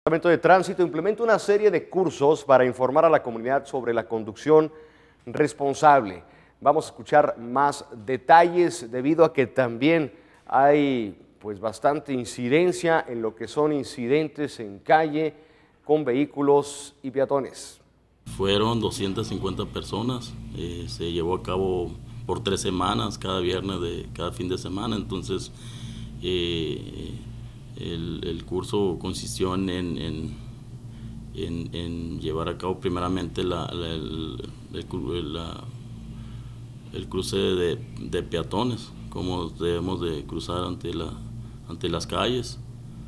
El Departamento de Tránsito implementa una serie de cursos para informar a la comunidad sobre la conducción responsable. Vamos a escuchar más detalles debido a que también hay bastante incidencia en lo que son incidentes en calle con vehículos y peatones. Fueron 250 personas, se llevó a cabo por 3 semanas, cada viernes de cada fin de semana. Entonces el curso consistió en llevar a cabo primeramente el cruce de peatones, cómo debemos de cruzar ante las calles.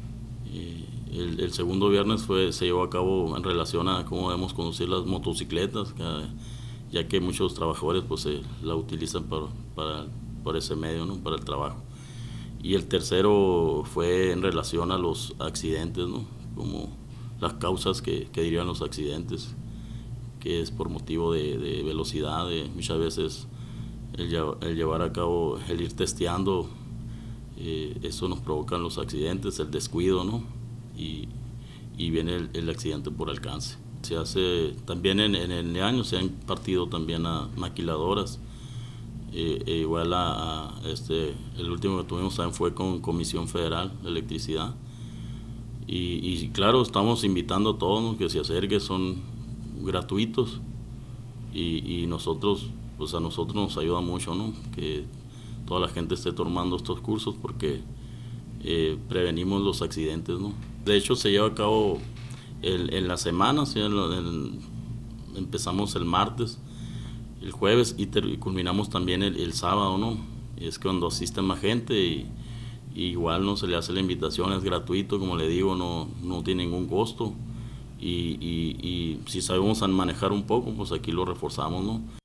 El segundo viernes se llevó a cabo en relación a cómo debemos conducir las motocicletas, ya que muchos trabajadores la utilizan por ese medio, ¿no?, para el trabajo. Y el tercero fue en relación a los accidentes, ¿no?, como las causas que derivan los accidentes, que es por motivo de velocidad, muchas veces el llevar a cabo, el ir testeando, eso nos provoca los accidentes, el descuido, ¿no?, y viene el accidente por alcance. Se hace también en el año, se han impartido también a maquiladoras, igual el último que tuvimos también fue con Comisión Federal de Electricidad, y claro, estamos invitando a todos, ¿no?, que se acerquen, son gratuitos, y nosotros, a nosotros nos ayuda mucho, ¿no?, que toda la gente esté tomando estos cursos, porque prevenimos los accidentes, ¿no? De hecho, se lleva a cabo en la semana, ¿sí? Empezamos el martes, el jueves y culminamos también el sábado, ¿no? Es cuando asiste más gente y igual no se le hace la invitación, es gratuito, como le digo, no tiene ningún costo, y si sabemos manejar un poco, pues aquí lo reforzamos, ¿no?